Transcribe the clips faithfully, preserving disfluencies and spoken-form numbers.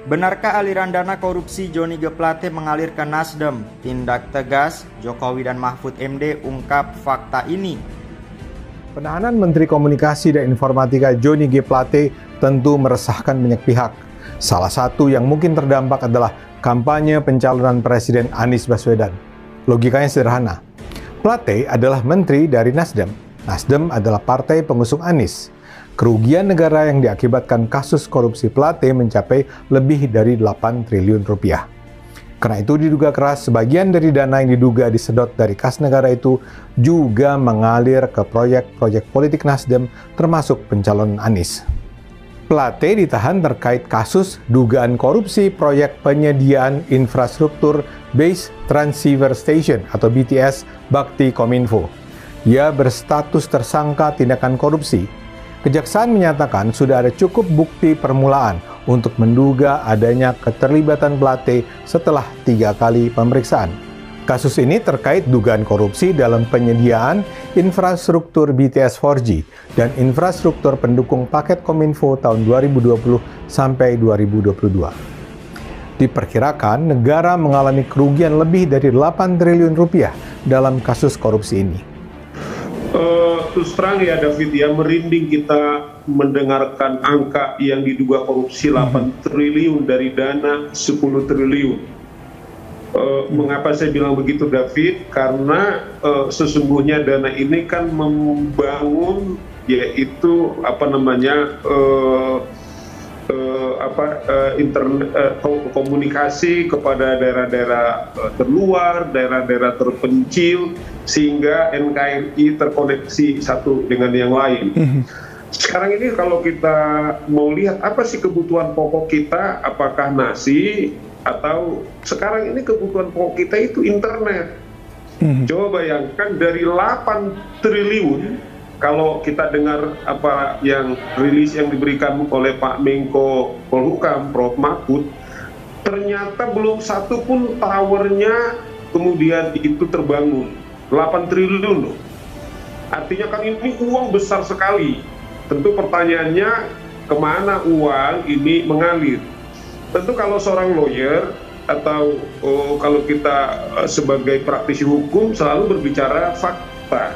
Benarkah aliran dana korupsi Johnny G. Plate mengalir ke Nasdem? Tindak tegas, Jokowi dan Mahfud M D ungkap fakta ini. Penahanan Menteri Komunikasi dan Informatika Johnny G. Plate tentu meresahkan banyak pihak. Salah satu yang mungkin terdampak adalah kampanye pencalonan Presiden Anies Baswedan. Logikanya sederhana. Plate adalah menteri dari Nasdem. Nasdem adalah partai pengusung Anies. Kerugian negara yang diakibatkan kasus korupsi Plate mencapai lebih dari delapan triliun rupiah. Karena itu diduga keras sebagian dari dana yang diduga disedot dari kas negara itu juga mengalir ke proyek-proyek politik Nasdem termasuk pencalonan Anies. Plate ditahan terkait kasus dugaan korupsi proyek penyediaan infrastruktur Base Transceiver Station atau B T S Bakti Kominfo. Ia berstatus tersangka tindakan korupsi. Kejaksaan menyatakan sudah ada cukup bukti permulaan untuk menduga adanya keterlibatan Plate setelah tiga kali pemeriksaan. Kasus ini terkait dugaan korupsi dalam penyediaan infrastruktur B T S empat G dan infrastruktur pendukung paket Kominfo tahun dua ribu dua puluh sampai dua ribu dua puluh dua. Diperkirakan negara mengalami kerugian lebih dari delapan triliun rupiah dalam kasus korupsi ini. Uh, terus terang ya David, ya merinding kita mendengarkan angka yang diduga korupsi delapan triliun dari dana sepuluh triliun. Uh, mengapa saya bilang begitu David? Karena uh, sesungguhnya dana ini kan membangun yaitu apa namanya uh, uh, apa uh, internet uh, komunikasi kepada daerah-daerah uh, terluar, daerah-daerah terpencil, sehingga N K R I terkoneksi satu dengan yang lain. Sekarang ini kalau kita mau lihat apa sih kebutuhan pokok kita, apakah nasi atau sekarang ini kebutuhan pokok kita itu internet. Coba bayangkan dari delapan triliun, kalau kita dengar apa yang rilis yang diberikan oleh Pak Menko Polhukam, Prof Mahfud, ternyata belum satu pun towernya kemudian itu terbangun. delapan triliun loh. Artinya kan ini uang besar sekali. Tentu pertanyaannya kemana uang ini mengalir. Tentu kalau seorang lawyer atau oh, kalau kita uh, sebagai praktisi hukum selalu berbicara fakta.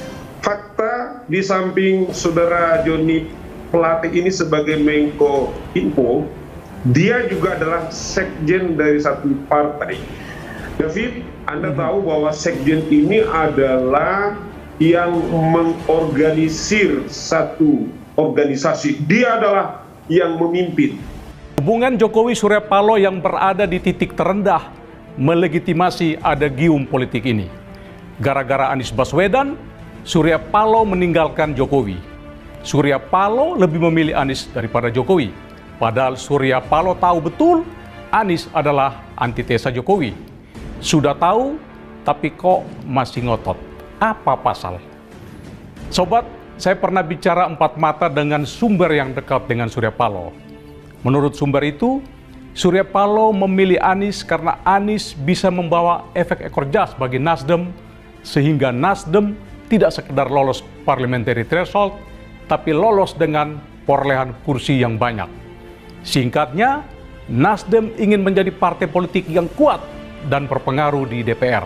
Fakta di samping saudara Johnny Plate ini sebagai Menko Info, dia juga adalah sekjen dari satu partai. David, Anda tahu bahwa sekjen ini adalah yang mengorganisir satu organisasi. Dia adalah yang memimpin. Hubungan Jokowi Surya Paloh yang berada di titik terendah melegitimasi ada gium politik ini. Gara-gara Anies Baswedan, Surya Paloh meninggalkan Jokowi. Surya Paloh lebih memilih Anies daripada Jokowi. Padahal Surya Paloh tahu betul Anies adalah antitesa Jokowi. Sudah tahu, tapi kok masih ngotot. Apa pasal? Sobat, saya pernah bicara empat mata dengan sumber yang dekat dengan Surya Paloh. Menurut sumber itu, Surya Paloh memilih Anies karena Anies bisa membawa efek ekor jas bagi Nasdem, sehingga Nasdem tidak sekedar lolos parliamentary threshold, tapi lolos dengan perolehan kursi yang banyak. Singkatnya, Nasdem ingin menjadi partai politik yang kuat dan berpengaruh di D P R.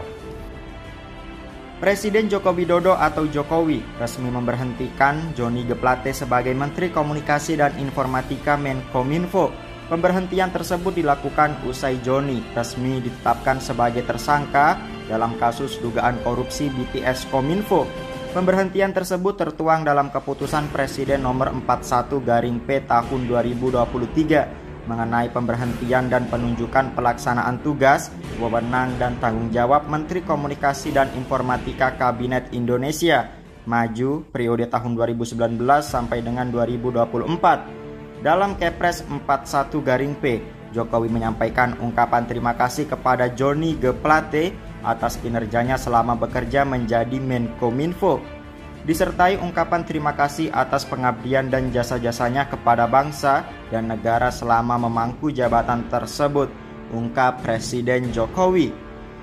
Presiden Joko Widodo atau Jokowi resmi memberhentikan Johnny G. Plate sebagai Menteri Komunikasi dan Informatika Menkominfo. Pemberhentian tersebut dilakukan usai Johnny resmi ditetapkan sebagai tersangka dalam kasus dugaan korupsi B T S Kominfo. Pemberhentian tersebut tertuang dalam keputusan Presiden nomor empat puluh satu garing P tahun dua ribu dua puluh tiga mengenai pemberhentian dan penunjukan pelaksanaan tugas, wewenang dan tanggung jawab Menteri Komunikasi dan Informatika Kabinet Indonesia Maju periode tahun dua ribu sembilan belas sampai dengan dua ribu dua puluh empat. Dalam Kepres empat puluh satu garing P, Jokowi menyampaikan ungkapan terima kasih kepada Johnny G. Plate atas kinerjanya selama bekerja menjadi Menkominfo, disertai ungkapan terima kasih atas pengabdian dan jasa-jasanya kepada bangsa dan negara selama memangku jabatan tersebut, ungkap Presiden Jokowi.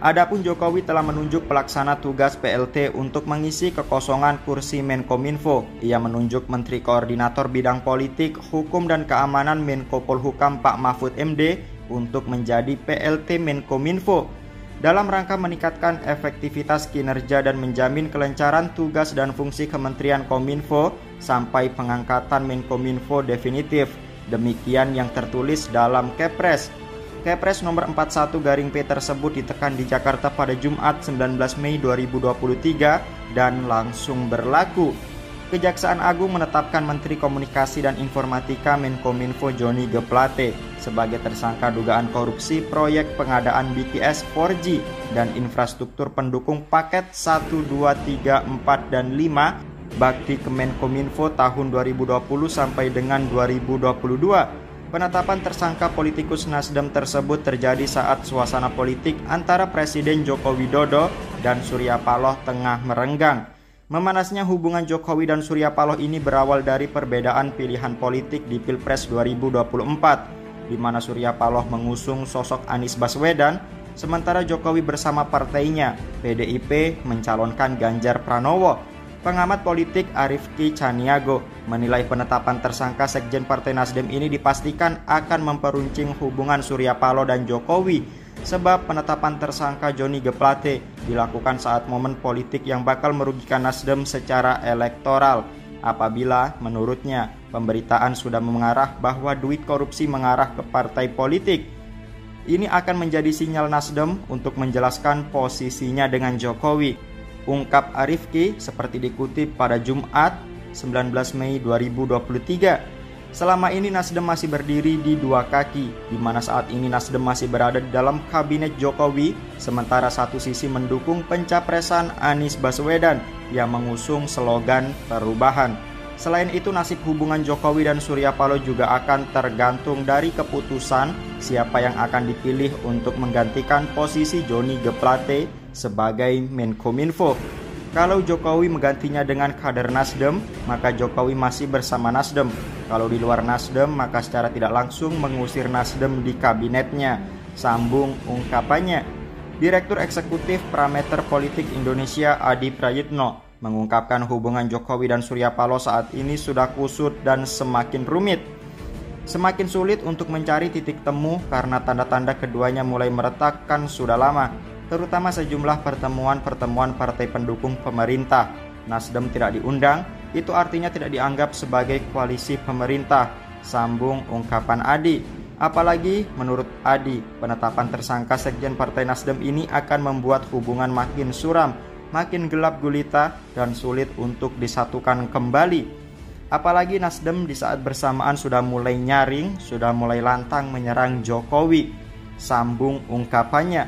Adapun Jokowi telah menunjuk pelaksana tugas P L T untuk mengisi kekosongan kursi Menkominfo. Ia menunjuk Menteri Koordinator Bidang Politik, Hukum dan Keamanan Menko Polhukam Pak Mahfud M D untuk menjadi P L T Menkominfo dalam rangka meningkatkan efektivitas kinerja dan menjamin kelancaran tugas dan fungsi Kementerian Kominfo sampai pengangkatan Menkominfo definitif. Demikian yang tertulis dalam Kepres. Kepres nomor empat puluh satu garing P tersebut ditekan di Jakarta pada Jumat sembilan belas Mei dua ribu dua puluh tiga dan langsung berlaku. Kejaksaan Agung menetapkan Menteri Komunikasi dan Informatika Menkominfo Johnny G. Plate sebagai tersangka dugaan korupsi proyek pengadaan B T S empat G dan infrastruktur pendukung paket satu, dua, tiga, empat, dan lima Bakti Kemenkominfo tahun dua ribu dua puluh sampai dengan dua ribu dua puluh dua. Penetapan tersangka politikus Nasdem tersebut terjadi saat suasana politik antara Presiden Joko Widodo dan Surya Paloh tengah merenggang. Memanasnya hubungan Jokowi dan Surya Paloh ini berawal dari perbedaan pilihan politik di Pilpres dua ribu dua puluh empat, di mana Surya Paloh mengusung sosok Anies Baswedan, sementara Jokowi bersama partainya, P D I P, mencalonkan Ganjar Pranowo. Pengamat politik Arifki Caniago menilai penetapan tersangka Sekjen Partai Nasdem ini dipastikan akan memperuncing hubungan Surya Paloh dan Jokowi, sebab penetapan tersangka Johnny G. Plate dilakukan saat momen politik yang bakal merugikan Nasdem secara elektoral. Apabila menurutnya pemberitaan sudah mengarah bahwa duit korupsi mengarah ke partai politik, ini akan menjadi sinyal Nasdem untuk menjelaskan posisinya dengan Jokowi. Ungkap Arifki seperti dikutip pada Jumat sembilan belas Mei dua ribu dua puluh tiga. Selama ini Nasdem masih berdiri di dua kaki, di mana saat ini Nasdem masih berada di dalam kabinet Jokowi, sementara satu sisi mendukung pencapresan Anies Baswedan yang mengusung slogan perubahan. Selain itu, nasib hubungan Jokowi dan Surya Paloh juga akan tergantung dari keputusan siapa yang akan dipilih untuk menggantikan posisi Johnny G. Plate sebagai Menkominfo. Kalau Jokowi menggantinya dengan kader Nasdem, maka Jokowi masih bersama Nasdem. Kalau di luar Nasdem, maka secara tidak langsung mengusir Nasdem di kabinetnya. Sambung ungkapannya. Direktur Eksekutif Parameter Politik Indonesia Adi Prayitno mengungkapkan hubungan Jokowi dan Surya Paloh saat ini sudah kusut dan semakin rumit. Semakin sulit untuk mencari titik temu karena tanda-tanda keduanya mulai meretakkan sudah lama, terutama sejumlah pertemuan-pertemuan partai pendukung pemerintah. Nasdem tidak diundang, itu artinya tidak dianggap sebagai koalisi pemerintah, sambung ungkapan Adi. Apalagi menurut Adi, penetapan tersangka Sekjen Partai Nasdem ini akan membuat hubungan makin suram, makin gelap gulita, dan sulit untuk disatukan kembali. Apalagi Nasdem di saat bersamaan sudah mulai nyaring, sudah mulai lantang menyerang Jokowi, sambung ungkapannya.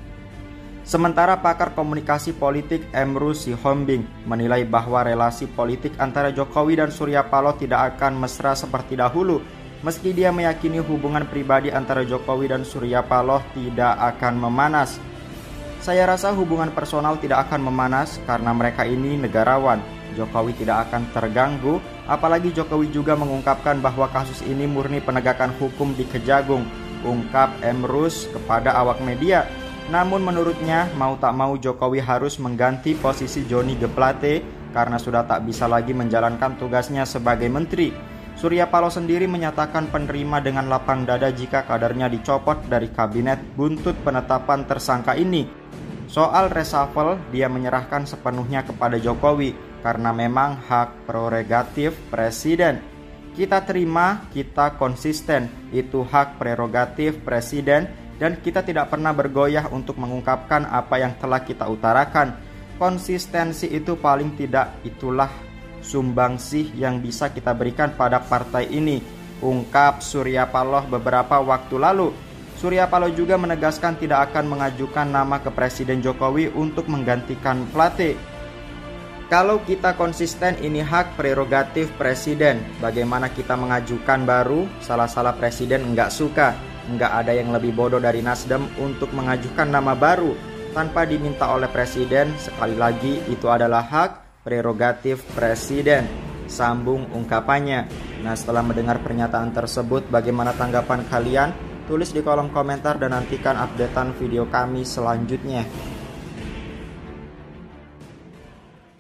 Sementara pakar komunikasi politik Emru Sihombing menilai bahwa relasi politik antara Jokowi dan Surya Paloh tidak akan mesra seperti dahulu, meski dia meyakini hubungan pribadi antara Jokowi dan Surya Paloh tidak akan memanas. Saya rasa hubungan personal tidak akan memanas karena mereka ini negarawan. Jokowi tidak akan terganggu, apalagi Jokowi juga mengungkapkan bahwa kasus ini murni penegakan hukum di Kejagung, ungkap Emrus kepada awak media. Namun menurutnya mau tak mau Jokowi harus mengganti posisi Johnny G. Plate karena sudah tak bisa lagi menjalankan tugasnya sebagai menteri. Surya Paloh sendiri menyatakan penerima dengan lapang dada jika kadernya dicopot dari kabinet buntut penetapan tersangka ini. Soal reshuffle, dia menyerahkan sepenuhnya kepada Jokowi karena memang hak prerogatif presiden. Kita terima, kita konsisten, itu hak prerogatif presiden dan kita tidak pernah bergoyah untuk mengungkapkan apa yang telah kita utarakan. Konsistensi itu paling tidak itulah sumbangsih yang bisa kita berikan pada partai ini, ungkap Surya Paloh beberapa waktu lalu. Surya Paloh juga menegaskan tidak akan mengajukan nama ke Presiden Jokowi untuk menggantikan Plate. Kalau kita konsisten ini hak prerogatif presiden, bagaimana kita mengajukan baru? Salah-salah presiden enggak suka. Enggak ada yang lebih bodoh dari Nasdem untuk mengajukan nama baru tanpa diminta oleh presiden. Sekali lagi itu adalah hak prerogatif presiden, sambung ungkapannya. Nah, setelah mendengar pernyataan tersebut, bagaimana tanggapan kalian? Tulis di kolom komentar dan nantikan updatean video kami selanjutnya.